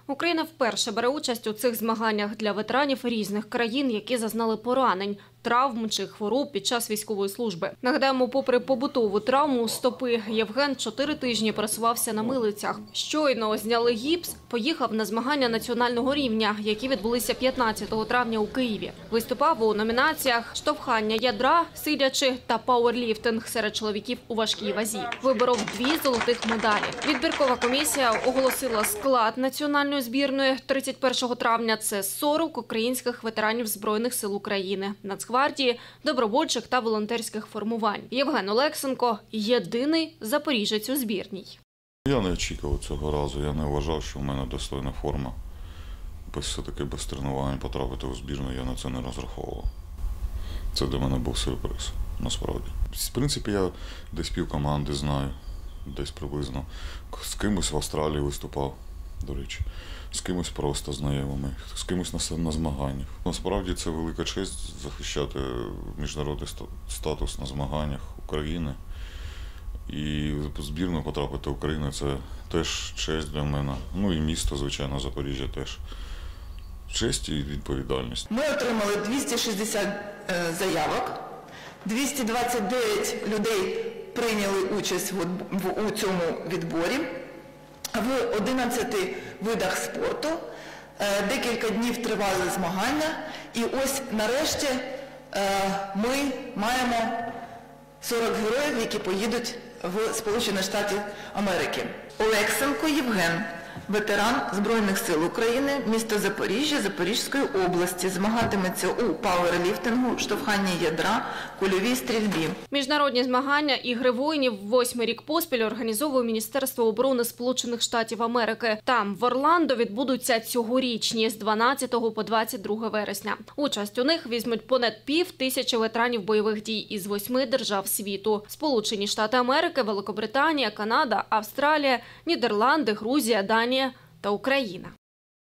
Україна вперше бере участь у цих змаганнях для ветеранів різних країн, які зазнали поранень, травм чи хвороб під час військової служби. Нагадаємо, попри побутову травму стопи, Євген 4 тижні пересувався на милицях. Щойно зняли гіпс, поїхав на змагання національного рівня, які відбулися 15 травня у Києві. Виступав у номінаціях «Штовхання ядра», «Сидячи» та «Пауерліфтинг» серед чоловіків у важкій вазі. Виборов 2 золотих медалі. Відбіркова комісія оголосила склад національної збірної 31 травня. Це 40 українських ветеранів Збройних сил України, Нацгвардії, добровольчих та волонтерських формувань. Євген Олексенко – єдиний запоріжець у збірній. Я не очікував цього разу, я не вважав, що в мене достойна форма. Все-таки без тренувань потрапити у збірну я на це не розраховував. Це для мене був сюрприз, насправді. В принципі, я десь півкоманди знаю, десь приблизно. З кимось в Австралії виступав, до речі, з кимось просто знайомими, з кимось на змаганнях. Насправді це велика честь захищати міжнародний статус на змаганнях України. І в збірну потрапити в Україну – це теж честь для мене. Ну і місто, звичайно, Запоріжжя теж. Честь і відповідальність. Ми отримали 260 заявок, 229 людей прийняли участь у цьому відборі в 11 видах спорту. Декілька днів тривали змагання. І ось нарешті ми маємо 40 героїв, які поїдуть в Сполучені Штати Америки. Олексенко Євген, ветеран Збройних сил України, місто Запоріжжя, Запорізької області, змагатиметься у пауерліфтингу, штовханні ядра, кульовій стрільбі. Міжнародні змагання «Ігри воїнів» 8-й рік поспіль організовує Міністерство оборони Сполучених Штатів Америки. Там, в Орландо, відбудуться цьогорічні з 12 по 22 вересня. Участь у них візьмуть понад 5000 ветеранів бойових дій із 8 держав світу: Сполучені Штати Америки, Великобританія, Канада, Австралія, Нідерланди, Грузія, Данія та Україна.